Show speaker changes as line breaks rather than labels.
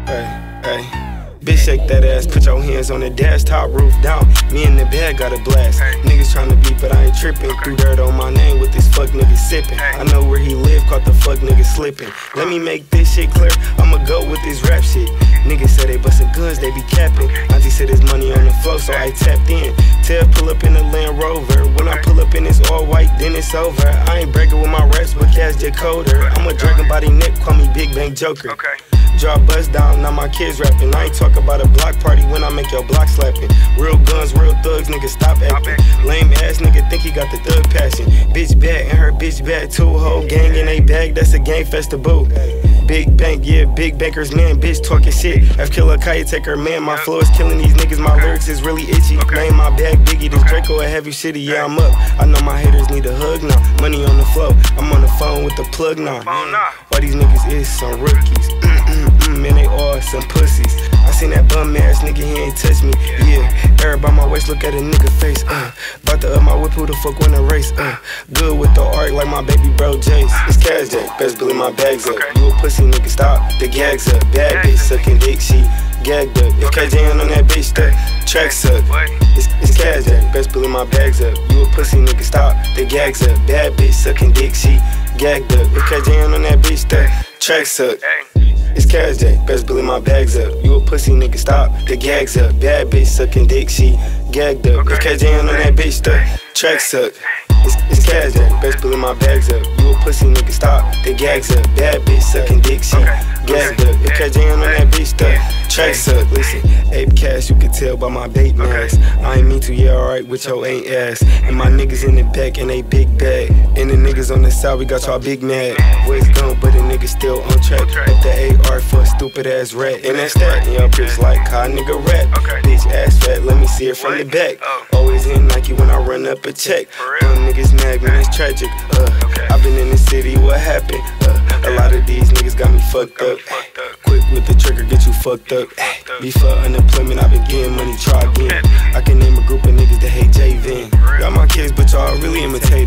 Hey. Bitch, shake that ass, put your hands on the dash, top roof down. Me in the bag got a blast. Niggas tryna beat, but I ain't trippin'. Threw dirt on my name with this fuck nigga sippin'. I know where he live, caught the fuck nigga slippin'. Let me make this shit clear, I'ma go with this rap shit. Niggas say they bustin' guns, they be capping. Auntie said there's money on the floor, so I tapped in. Tell pull up in the Land Rover. When I pull up in this all white, then it's over. I ain't bragging with my raps, but cash decoder. I'm a dragon body nip, call me Big Bang Joker. Drop bust down, now my kids rapping. I ain't talk about a block party when I make your block slapping. Real guns, real thugs, nigga stop acting. Lame ass nigga think he got the thug passion. Bitch bad and her bitch bad too. Whole gang in a bag, that's a gang festival. Big bank, yeah, big bankers, man, bitch talking shit. F killer Kaya, take her man, my flow is killing these niggas, my lyrics is really itchy. Name my bag Biggie, this Draco a heavy shitty, yeah, I'm up. I know my haters need a hug now, money on the flow, I'm on the phone with the plug now. Why these niggas is some rookies? Man, they all some pussies. I seen that bum ass nigga, he ain't touch me. Yeah, everybody my waist, look at a nigga face. Bout to up my whip, who the fuck wanna race? Good with the art like my baby bro Jace. It's Cash J, best believe my bags up. You a pussy nigga, stop the gags up. Bad bitch sucking dick, she gagged up. If KJ on that bitch, the track suck. It's Cash J, best believe my bags up. You a pussy nigga, stop the gags up. Bad bitch sucking dick, she gagged up. If KJ on that bitch, the track suck. It's Cash J, best believe my bags up. You a pussy nigga, stop the gags up. Bad bitch sucking dick, she gagged up. If KJ on that bitch, the track suck. It's Cash J, best believe my bags up. You a pussy nigga, stop the gags up. Bad bitch sucking dick, she gagged up. If KJ on that bitch, the track suck. Listen, Ape Cash, you can tell by my bait mask. I ain't mean to, yeah, alright with your ain't ass. And my niggas in the back and they big bag. And the niggas on the side, we got y'all big mad. Voice gone, but the nigga still on track. Up the AR for a stupid ass rat. And that's that, and your bitch like how a nigga rap. Bitch ass fat, let me see it from the back. Always in Nike when I run up a check. Niggas mad, man, it's tragic. I've been in the city, what happened? A lot of these niggas got me fucked up. Quick with the trigger, get you fucked up. Before unemployment, I've been getting money, try again. I can name a group of niggas that hate J-Vin. Got my kids, but y'all really imitate